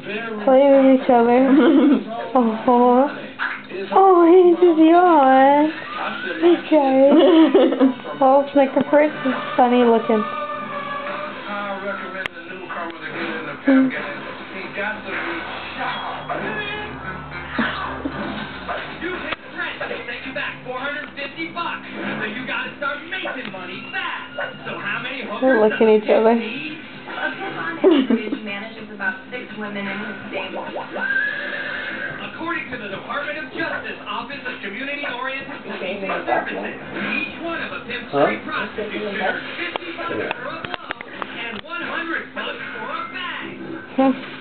Play with each other. Oh, he just yawned. Okay. Oh, Snicker Fritz is funny looking. I recommend the newcomer to get in the pep game. He got to be sharp. You hit Fred, they sent you back $450. So you gotta start making money fast. So how many hookers They're looking at each other. A hook on average manages about 6 women in his stable. According to the Department of Justice Office of Community-Oriented Policing Services, each one of a Pimp Street prostitute shares $50 for a blow and $100 for a bag.